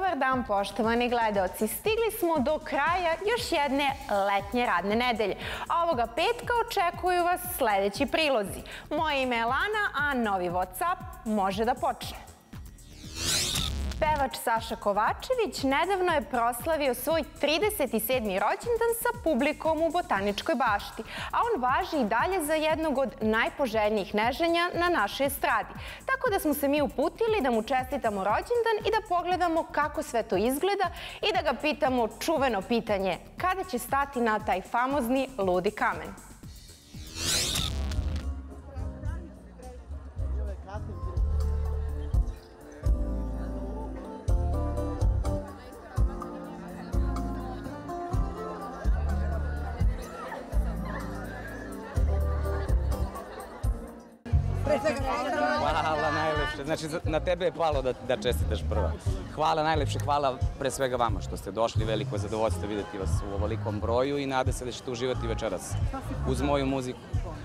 Dobar dan, poštovani gledaoci. Stigli smo do kraja još jedne letnje radne nedelje. A ovoga petka očekuju vas sledeći prilozi. Moje ime je Lana, a novi WhatsApp može da počne. Pevač Saša Kovačević nedavno je proslavio svoj 37. rođendan sa publikom u Botaničkoj bašti, a on važi i dalje za jednog od najpoželjnijih neženja na našoj estradi. Tako da smo se mi uputili da mu čestitamo rođendan i da pogledamo kako sve to izgleda i da ga pitamo čuveno pitanje kada će stati na taj famozni ludi kamen. Hvala najlepše. Znači, na tebe je palo da čestitaš prva. Hvala najlepše, hvala pre svega vama što ste došli. Veliko je zadovoljstvo videti vas u ovolikom broju i nada se da ćete uživati večeras uz moju muziku.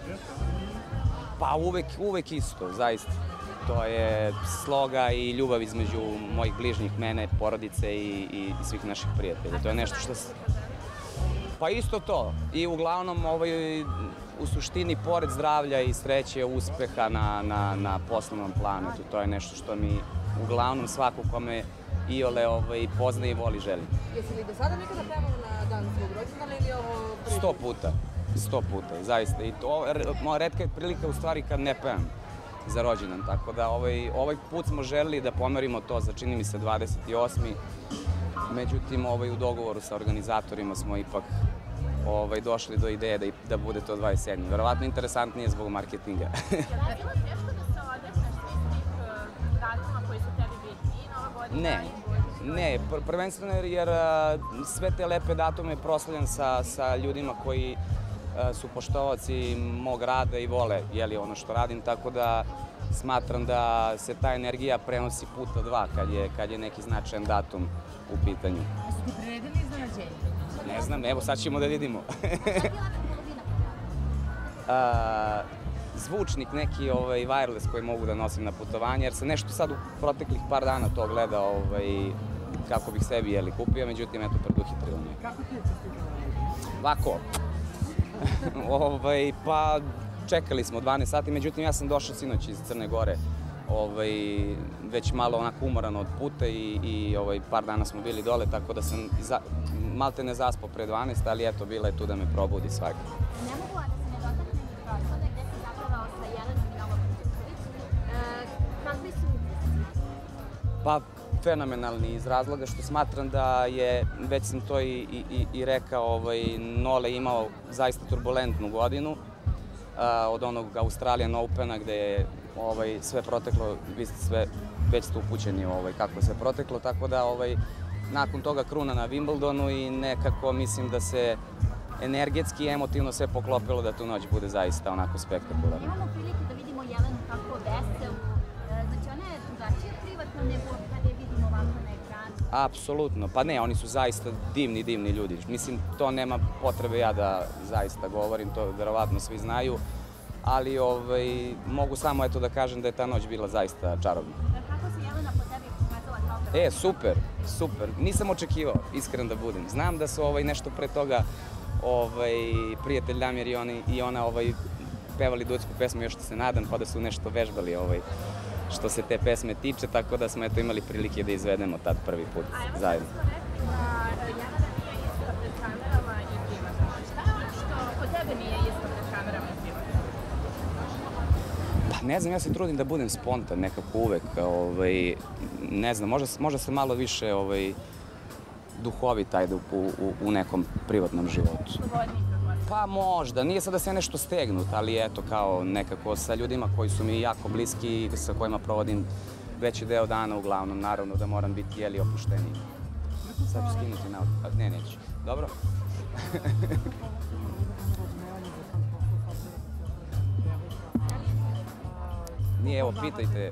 Pa uvek isto, zaista. To je sloga i ljubav između mojih bližnjih, mene, porodice i svih naših prijatelja. To je nešto što... Pa isto to. I uglavnom u suštini, pored zdravlja i sreće, uspeha na poslovnom planu, to je nešto što mi uglavnom svako kome iole poznaje i voli želi. Jesi li do sada nekada pevao na dan svog rođendana ili ovo... 100 puta, zaista. I retka je prilika u stvari kad ne pevam za rođendan, tako da ovaj put smo želeli da pomerimo to za, čini mi se, 28. Međutim, u dogovoru sa organizatorima smo ipak došli do ideje da bude to 27. Verovatno interesantnije zbog marketinga. Je li bilo teško da se odrekneš svih datuma koji su tebi bitni i Nova godina? Ne, prvenstveno jer sve te lepe datume proslavljam sa ljudima koji su poštovaoci mog rada i vole ono što radim, tako da smatram da se ta energija prenosi puta dva kad je neki značajan datum u pitanju. A su ti priredili iznenađenje? Ne znam, evo sad ćemo da vidimo. Zvučnik, neki wireless koji mogu da nosim na putovanje, jer se nešto sad u proteklih par dana to gleda kako bih sebi kupio, međutim, eto, preduhitrilo me. Kako ti je čestitala? Ovako. Pa čekali smo 12 sati, međutim, ja sam došao sinoć iz Crne Gore, već malo onako umoran od puta i par dana smo bili dole, tako da sam malte ne zaspao pre 12, ali eto, bila je tu da me probudi svakako. Ne mogu da se ne dotaknem iz proslave gde si zapevao sa Jelenom i Novom Đuković. Kakvi su utisci? Pa, fenomenalni iz razloga što smatram da je, već sam to i rekao, Nole imao zaista turbulentnu godinu od onog Australian Opena gde je sve proteklo, vi ste već ste upućeni kako je sve proteklo, tako da nakon toga kruna na Wimbledonu i nekako mislim da se energetski i emotivno sve poklopilo da tu noć bude zaista onako spektakularno. Imamo priliku da vidimo Jelenu kako veselu, znači ona je drugačija privatno nego kada je vidimo ovako na ekranu. Apsolutno, pa ne, oni su zaista divni ljudi. Mislim, to nema potrebe ja da zaista govorim, to verovatno svi znaju, ali mogu samo da kažem da je ta noć bila zaista čarobna. Kako se Jelena po tebi pokazala kao prvo? Super. Nisam očekivao, iskren da budem. Znam da su nešto pre toga prijatelj Damir i ona pevali duetsku pesmu Još se nadam, pa da su nešto vežbali što se te pesme tiče, tako da smo imali prilike da izvedemo tad prvi put zajedno. A evo smo rekli da Jelena nije ista pred kamerama i privatno. Šta je ono što kod tebe nije isto pred kamerama i privatno? Pa ne znam, ja se trudim da budem spontan nekako uvek. Ne znam, možda sam malo više duhovit u nekom privatnom životu. Pa možda, nije sad da se nešto stegnut, ali eto kao nekako sa ljudima koji su mi jako bliski i sa kojima provodim veći deo dana uglavnom, naravno da moram biti opušteniji. Sad ću skinuti na auto, ne, neću. Dobro? Nije, evo, pitajte.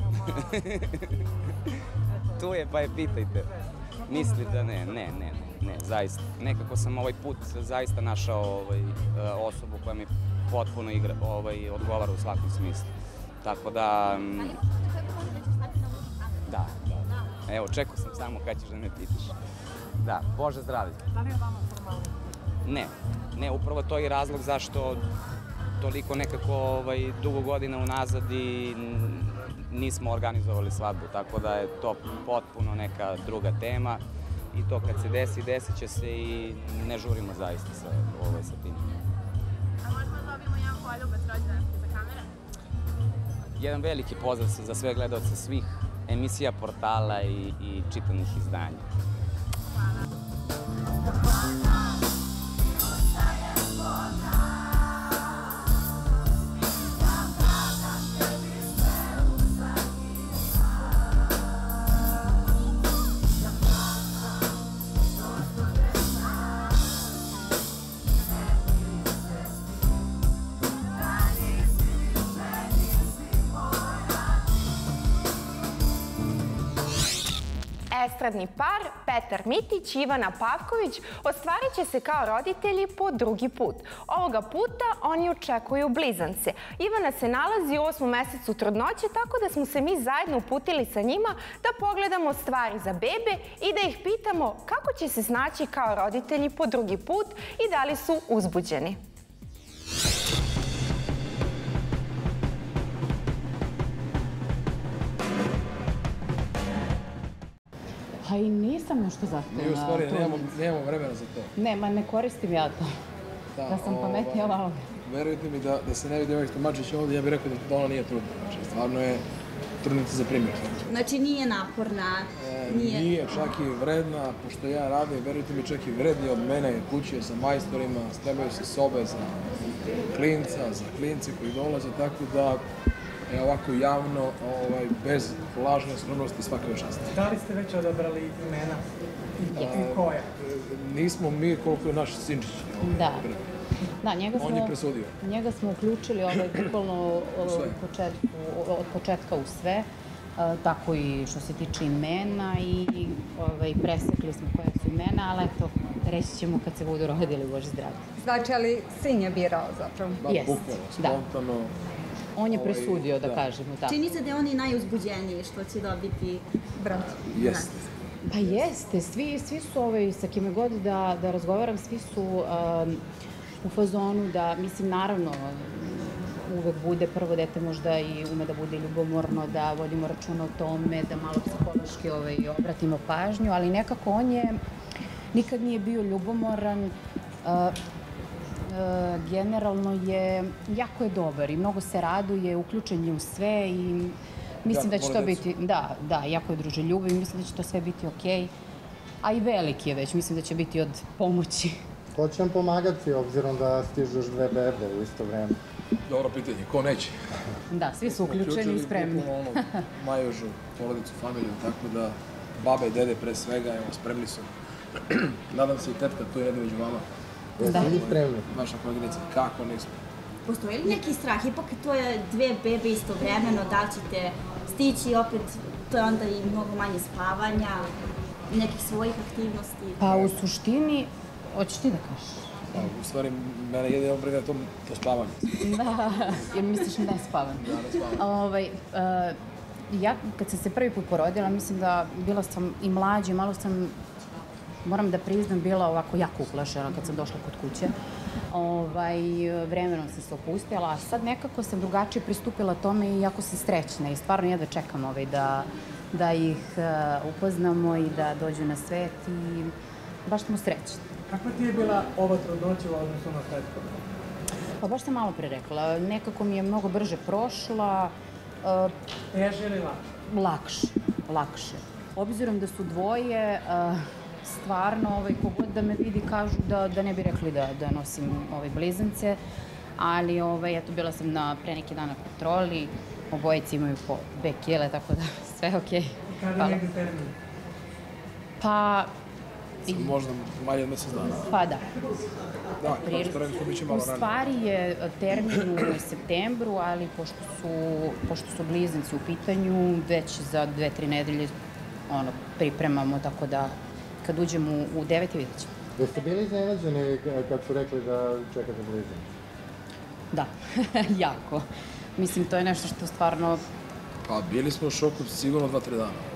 Tu je, pa je pitajte. Misli da ne, zaista. Nekako sam ovaj put zaista našao osobu koja mi potpuno odgovara u svakom smislu. Tako da... Ali kako može da ćeš stati na ludi kamen? Da. Evo, čekao sam samo kad ćeš da me pitaš. Da, Bože zdravlje. Da li je vama formalno? Ne, upravo to je razlog zašto toliko nekako dugo godina unazad i nismo organizovali svadbu, tako da je to potpuno neka druga tema i to kad se desi, desit će se i ne žurimo zaista sa tim. A možemo da dobijemo jedan poljubac rođendanski za kamere? Jedan veliki pozdrav za sve gledalce svih emisija, portala i čitanih izdanja. Estradni par Petar Mitić i Ivana Pavković ostvarit će se kao roditelji po drugi put. Ovoga puta oni očekuju blizance. Ivana se nalazi u 8. mesecu trudnoće, tako da smo se mi zajedno uputili sa njima da pogledamo stvari za bebe i da ih pitamo kako će se snaći kao roditelji po drugi put i da li su uzbuđeni. Pa i nisam nešto zahtevna. Mi u stvari nemamo vremena za to. Ne, ne koristim ja to. Da sam pametnija malo. Verujte mi da se ne vidi ovaj Stomačić ovdje, ja bih rekao da ona nije trudna. Znači, stvarno je trudnica za primjer. Znači nije naporna? Nije, čak i vredna, pošto ja radim, verujte mi, čak i vrednije od mene, kuće sa majstorima, spremaju se sobe za klinca, za klince koji dolaze, tako da ovako javno, bez lažne skromnosti svake časti. Da li ste već odabrali imena i koja? Nismo mi koliko je naš Sinčić. Da. On je presudio. Njega smo uključili bukvalno od početka u sve, tako i što se tiče imena i presekli smo koje su imena, ali eto, reći ćemo kad se budu rodili, Bože zdravlje. Znači, ali sin je birao zapravo? Jest, da. Spontano. On je presudio, da kažemo tako. Čini se da je on i najuzbuđeniji što će dobiti brat. Jeste. Pa jeste, svi su sa kime god da razgovaram, svi su u fazonu da, mislim, naravno, uvek bude prvo dete možda i ume da bude ljubomorno, da vodimo računa o tome, da malo psihološki obratimo pažnju, ali nekako on nikad nije bio ljubomoran, generalno jako je dobar i mnogo se raduje, uključen je u sve i mislim da će to biti, da, jako je druželjubiv i mislim da će to sve biti okej, a i veliki je već, mislim da će biti od pomoći. Ko će vam pomagati, obzirom da stižu još 2 bebe u isto vreme? Dobro pitanje, ko neće? Da, svi su uključeni i spremni. Majožu, porodicu, familiju, tako da baba i dede pre svega, evo, spremni su. Nadam se i tetka, tu je jedno među vama. Jeste li spremni? Vaša koleginica, kako nismo? Postoji li neki strah? Ipak to je 2 bebe istovremeno, da li ćete stići opet, to je onda i mnogo manje spavanja, nekih svojih aktivnosti? Pa u suštini, hoćeš ti da kažeš? U stvari, mene jedino briga to spavanje. Da, jer misliš da ne spavam. Da, ne spavam. Ja, kad sam se prvi put porodila, mislim da bila sam i mlađa, malo sam, moram da priznam, bila ovako jako uplašena kad sam došla kod kuće. Vremenom sam se opustila, a sad nekako sam drugačije pristupila tome i jako sam srećna i stvarno jedva čekam da ih upoznamo i da dođu na svet i baš smo srećni. Kakva ti je bila ova trudnoća u odnosu na prethodnu? Pa baš sam malo pre rekla, nekako mi je mnogo brže prošla. Teže ili lakše? Lakše. Obzirom da su dvoje, stvarno, kogod da me vidi kažu da ne bi rekli da nosim blizance, ali eto, bila sam pre neki dan na kontroli, obojici imaju po 2 kile, tako da sve je okej. I kada je negdje termin? Pa... Možda manje od mjesec dana. Pa da. Da, kao što rekli, bit će malo ranije. U stvari je termin u septembru, ali pošto su blizanci u pitanju, već za 2-3 nedelje pripremamo, tako da kad uđemo u 9. vidjet ćemo. Jeste bili iznenađeni kad su rekli da čekate blizance? Da, jako. Mislim, to je nešto što stvarno... Pa bili smo u šoku sigurno 2-3 dana.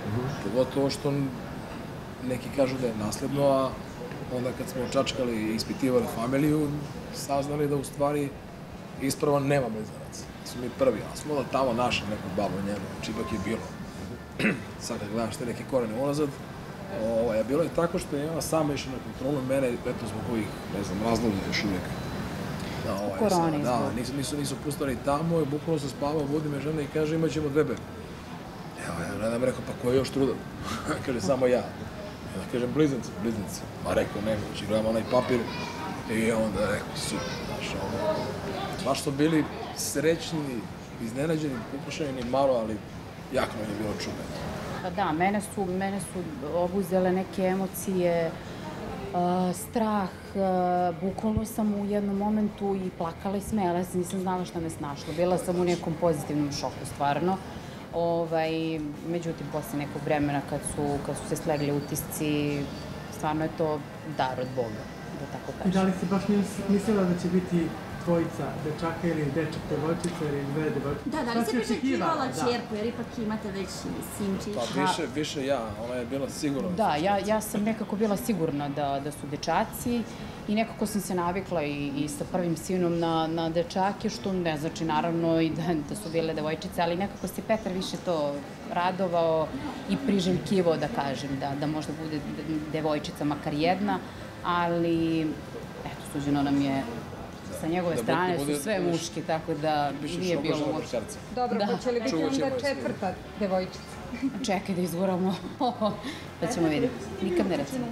Pogotovo što neki kažu da je nasledno, a onda kad smo čačkali i ispitivali familiju, saznali da u stvari ispravan nema blizanaca. Smo mi prvi, ali smo da tamo našli neku babu njenu, znači ipak je bilo. Sad kad gledaš te neke korene unazad, bilo je tako što je ona sama išla na kontrolu mene, eto zbog ovih, ne znam, razloga još uvijek. Korone izbog. Da, nisu pustali tamo i bukvalno se spavao, budi me žena i kaže imat ćemo 2 bebe. Evo, ja gledam, rekao, pa ko je još trudan? Kaže, samo ja. Ja kažem, blizanci. Ma rekao, nemoguće, gledam onaj papir i onda rekao, super, znaš, baš su bili srećni, iznenađeni, pokušajni malo, ali jako nam je bilo čudno. Pa da, mene su obuzele neke emocije, strah, bukvalno sam u jednom momentu i plakala i smejala se, nisam znala šta me snašlo. Bila sam u nekom pozitivnom šoku, stvarno. Međutim, posle nekog vremena kad su se slegli utisci, stvarno je to dar od Boga, da tako kažem. I da li si baš mislila da će biti dvojica dečaka ili dečak devojčica ili 2 devojčice? Da li si priželjkivala čerku, jer ipak imate već sinčića? Pa više ja, ona je bila sigurna. Da, ja sam nekako bila sigurna da su dečaci i nekako sam se navikla i sa prvim sinom na dečake, što ne znači naravno i da su bile devojčice, ali nekako se Petar više to radovao i priželjkivao, da kažem, da možda bude devojčica, makar jedna, ali eto, suđeno nam je. Sa njegove strane su sve muški, tako da nije bilo uopšte. Dobro, hoće li biti onda 4. devojčica? Čekaj da izguramo, pa ćemo vidjeti. Nikad ne recimo.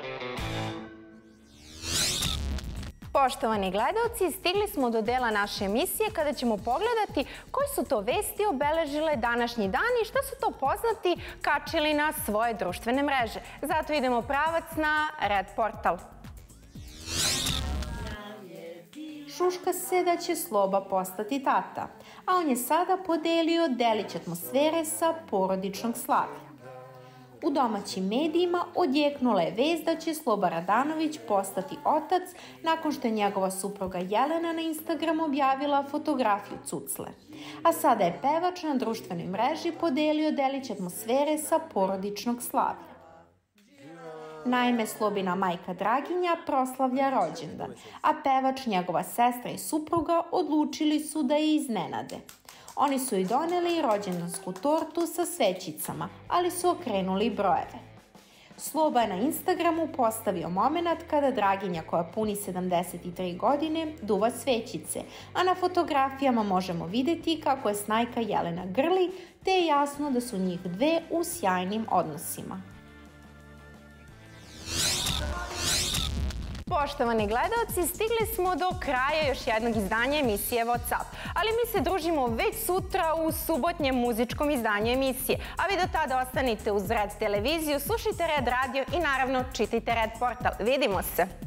Poštovani gledalci, stigli smo do dela naše emisije kada ćemo pogledati koji su to vesti obeležile današnji dan i šta su to poznati kačili na svoje društvene mreže. Zato idemo pravac na Red portal. Šuška se da će Sloba postati tata, a on je sada podelio delić atmosfere sa porodičnog slavlja. U domaćim medijima odjeknula je vest da će Sloba Radanović postati otac nakon što je njegova supruga Jelena na Instagramu objavila fotografiju cucle. A sada je pevač na društvenoj mreži podelio delić atmosfere sa porodičnog slavlja. Naime, Slobina majka Draginja proslavlja rođendan, a pevač, njegova sestra i supruga odlučili su da je iznenade. Oni su i doneli rođendansku tortu sa svećicama, ali su okrenuli brojeve. Sloba je na Instagramu postavio moment kada Draginja, koja puni 73 godine, duva svećice, a na fotografijama možemo vidjeti kako je snajka Jelena grli, te je jasno da su njih dve u sjajnim odnosima. Poštovani gledalci, stigli smo do kraja još jednog izdanja emisije WhatsApp, ali mi se družimo već sutra u subotnjem muzičkom izdanju emisije, a vi do tada ostanite uz Red televiziju, slušajte Red radio i naravno čitajte Red portal. Vidimo se!